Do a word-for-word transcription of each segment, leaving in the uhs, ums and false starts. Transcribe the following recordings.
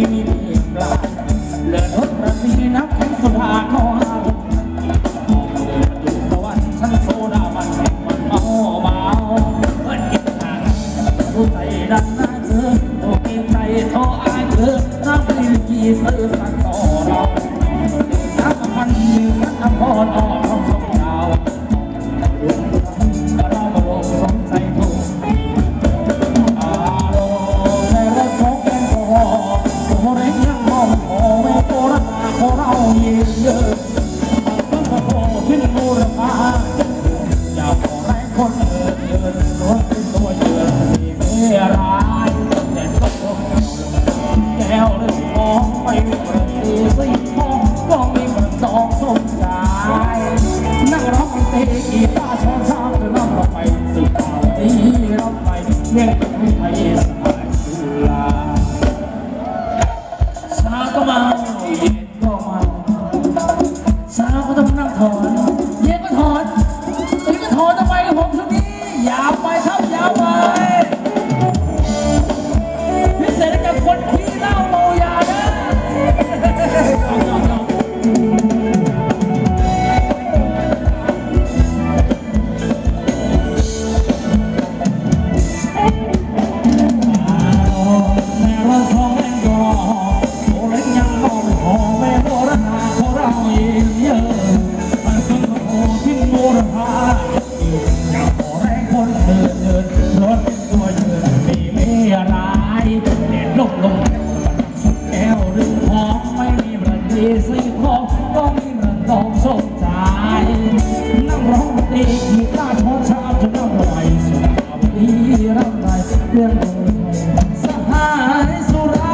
มีเพียงปลาเลือดรถประสีนับแข็งสุดาคอหาเดินประตูสวรรค์ชั้นโซดามันมันเมาเมาเพื่อนกินทางรู้ใจดันหน้าเธอโตเกียงใจโตอายเธอน้ำปลิ้นกี่ซื้อสักต่อเราน้ำพันหนึ่งน้ำพอดอ่อนท้องสองดาวดวงเรามาลงสมใจโตอาโลแม่รักของแกงคอโอ้เร่งยังมองโอ้แม่โตระตาโคเราเยี่ยเยอะตั้งแต่โตขึ้นมูรพาอย่าขอแรงคนเดินเดินรถเป็นตัวเยือนที่ไม่ร้ายแต่ก็ต้องแก้วเรื่องมองไปประเดี๋ยวสิมองก็มีมันสองสมใจนั่งร้องเตะกีตาร์ช้อนชามจะนั่งเราไปสุดท้ายที่เราไปเลี้ยงไม่ไปสบายสุลาชาก็เมาเย็นก็เมาชาก็ต้องนั่งถอนเย็นก็ถอนตื่นก็ถอนทำไมกับผมช่วงนี้ยาวไปครับยาวไปพิเศษกับคนที่เล่าเมายานะสีทองก็มีเงินทองสมใจนั่งร้องตีกีตาร์ช้อนชามจะนั่งไหวสุดเอาดีร่ำไรเรื่องโดยสหายสุรา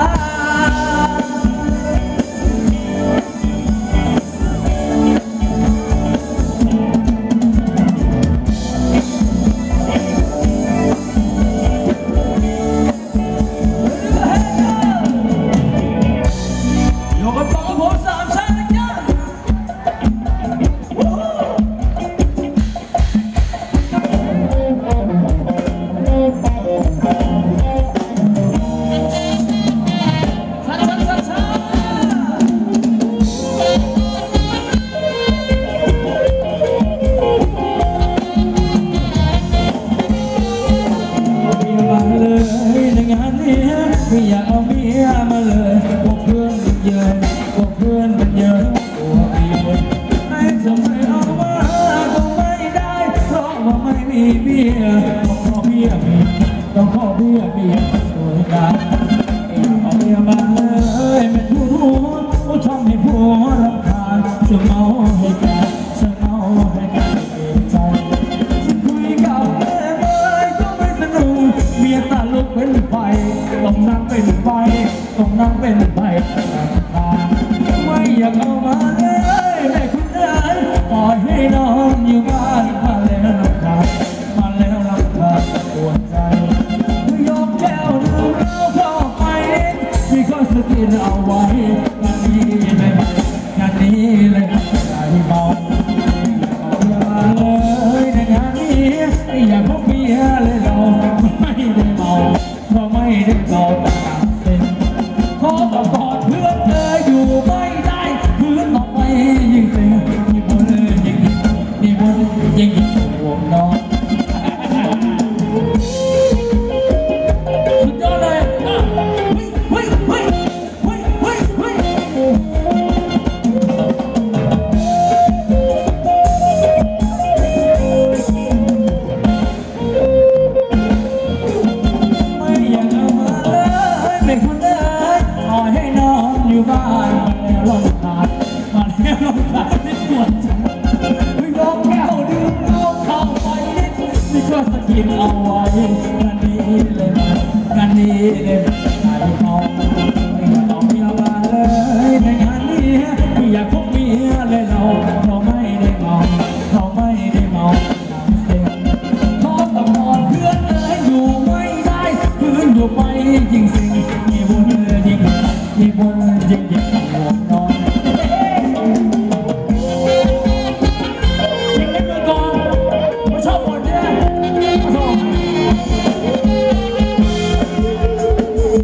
ไม่อยากเอาเมียมาเลยพวกเพื่อนมันเยอะพวกเพื่อนมันเยอะตัวมีคนให้สมัยเอามาก็ไม่ได้เพราะว่าไม่มีเบี้ยต้องขอเบี้ยมีต้องขอเบี้ยเบี้ยสวยงามเอาเมียมาเลยไม่ทุรู้ว่าทำให้ผัวรำคาญจะเมาให้กันจะเมาให้กันเองใจฉันคุยกับแม่เมื่อก็ไม่สนุกเมียตาลุกเป็นไฟต้องนั่งเป็นไฟต้องนั่งเป็นไฟตาไม่อยากเอามาเลยแม่คุณเอ๋ยปล่อยให้น้องอยู่บ้านมาแล้วลำคาญมาแล้วลำคาญปวดใจยกแก้วดื่มเหล้าเข้าไปมีข้อสกินเอาไว้งานนี้เลยงานนี้เลยใจเมาเอาอย่ามาเลยในงานนี้อย่าพบเมียเลยเราไม่ได้เมาเพราะไม่ได้เมาต่างเส้นขอต่อกอดเพื่อนเธออยู่ไม่ได้เพื่อนต่อไปยิ่งเซ็งมีบนยิ่งมีบนยิ่งห่วงนอนสุดยอดเลยเฮ้ยเฮ้ยเฮ้ยเฮ้ยเฮ้ยไม่อยากเอามาเลยไม่คนเดินปล่อยให้น้องอยู่บ้านมาแล้วลำคาญมาแล้วลำคาญที่ปวดใจไม่ยอมแก้วดื่มเหล้าเข้าไปนี่ก็สกินเอาไว้งานนี้เลยงานนี้เลยใจเมาไม่ต้องมีอะไรเลยในงานนี้ไม่อยากพบเมียเลยเราเราไม่ได้เมาเราไม่ได้เมาเสียขอตะกอนเพื่อนเอ๋ยอยู่ไม่ได้เพื่อนอยู่ไปยิ่งสิ่งมีบุญยิ่งมีบุญยิ่งยิ่งห่วงนอนยิ่งเล่นมือกองไม่ชอบบ่นเนี่ยชอบ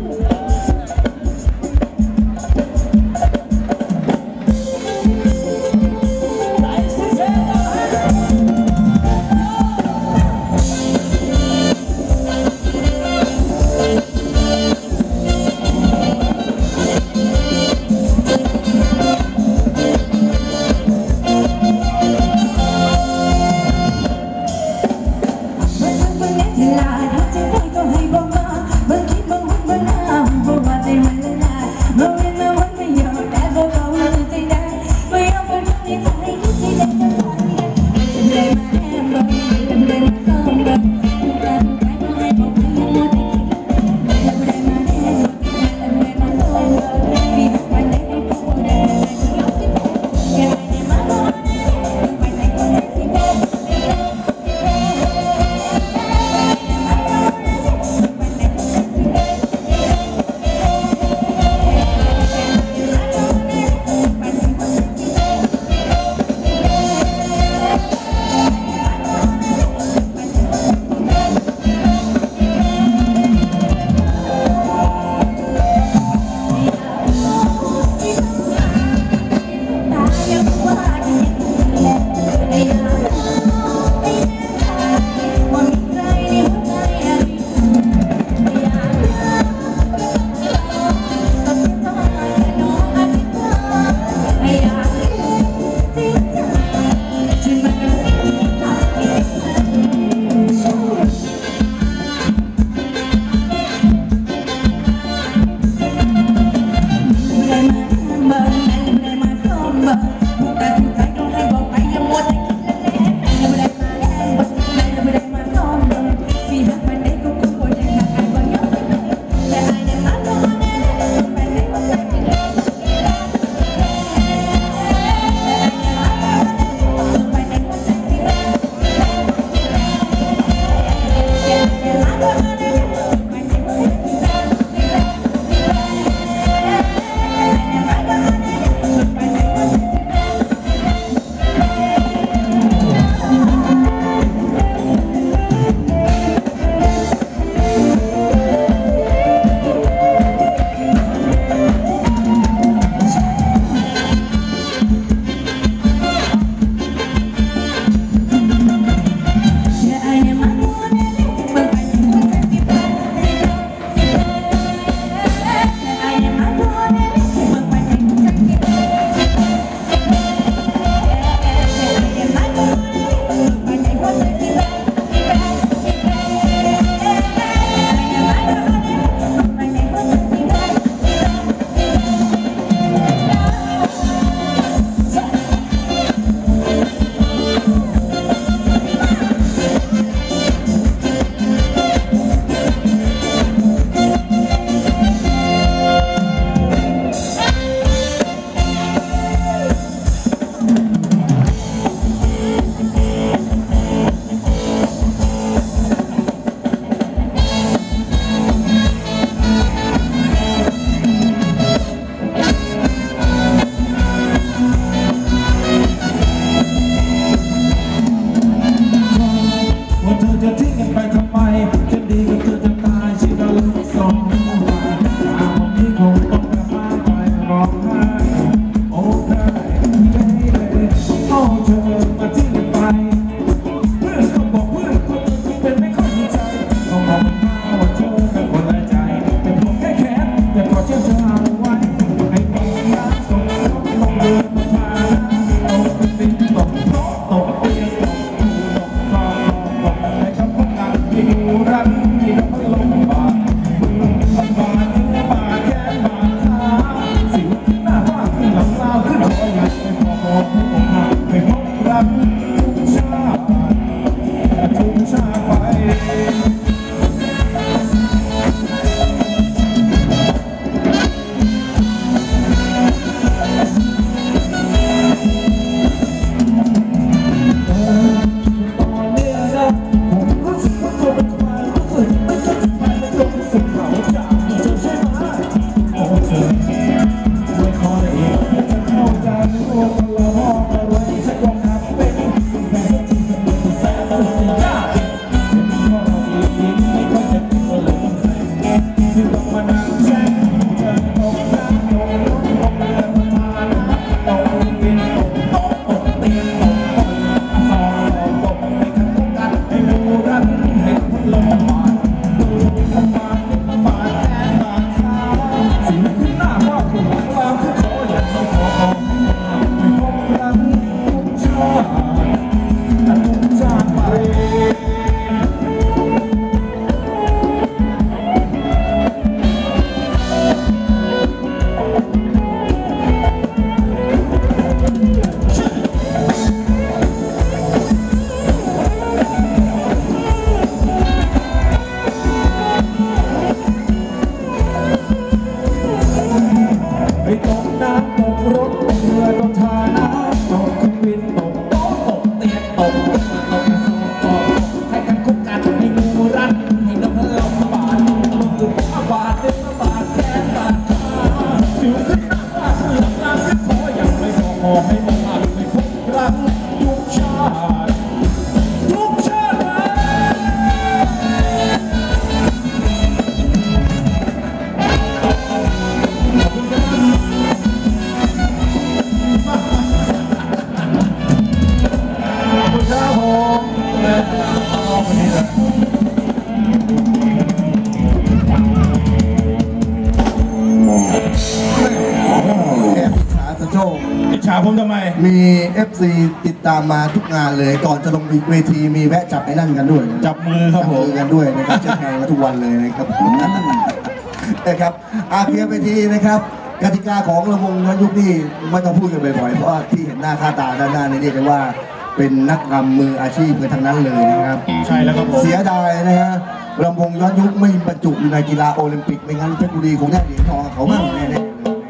ตกน้ำตกรถตกเรือตกท่าน้ำตกเครื่องบินตกโต๊ะตกเตียงตกตกกระสอบตกให้กันคุกกันให้งูรัดให้นกเราบาดมือบาดเนื้อบาดแขนบาดขาสิวขึ้นหน้าบาดหลังน้ำขึ้นคอยังไม่พอขอให้มองไม่พบรักทุกชาติทุกชาติอิจฉาผมทำไมมี เอฟ ซี ติดตามมาทุกงานเลยก่อนจะลงเวทีมีแวะจับไอ้นั่นกันด้วยจับมือครับผมจับมือกันด้วยนะครับจะแข่งกันทุกวันเลยนะครับนะครับอาเพียเวทีนะครับกติกาของระวงย้อนยุคนี่ไม่ต้องพูดกันบ่อยๆเพราะว่าที่เห็นหน้าค่าตาด้านหน้านี่เรียกได้ว่าเป็นนักรำมืออาชีพกันทั้งนั้นเลยนะครับใช่แล้วครับผมเสียดายนะฮะรำวงย้อนยุคไม่บรรจุอยู่ในกีฬาโอลิมปิกไม่งั้นเพชรบุรีคงได้เหรียญทองเขาบ้างแน่